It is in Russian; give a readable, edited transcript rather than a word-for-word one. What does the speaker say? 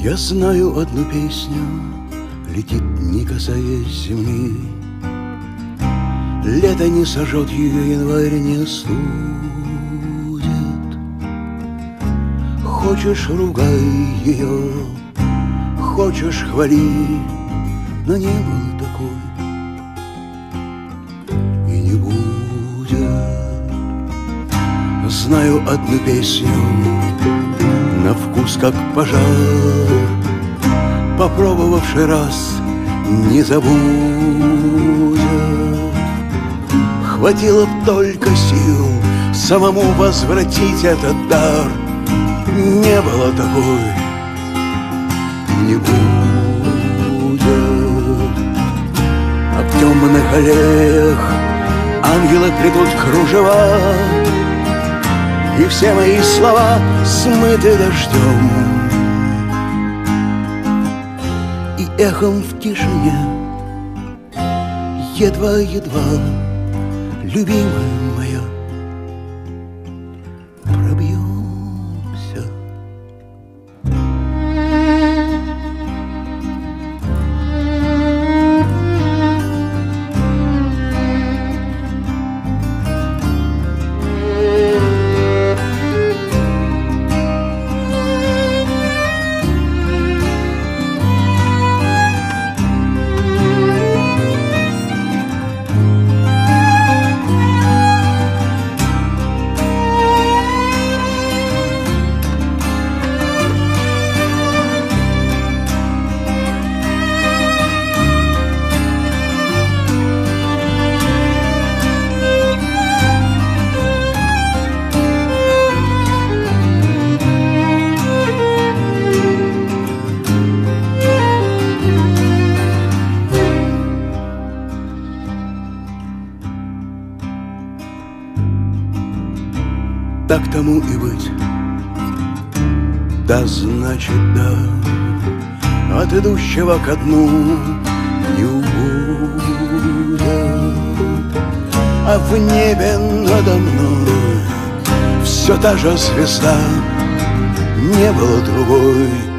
Я знаю одну песню, летит, не касаясь земли. Лето не сожжет ее, январь не остудит. Хочешь, ругай ее, хочешь, хвали, но не было такой и не будет. Знаю одну песню, на вкус как пожар, попробовавший раз не забудет. Хватило б только сил самому возвратить этот дар. Не было такой и не будет. А в темных аллеях ангелы плетут кружева, и все мои слова смыты дождем. И эхом в тишине едва-едва, любимая моя, пробьемся. Так тому и быть, да значит да, от идущего ко дну не убудет. А в небе надо мной все та же звезда, не было другой.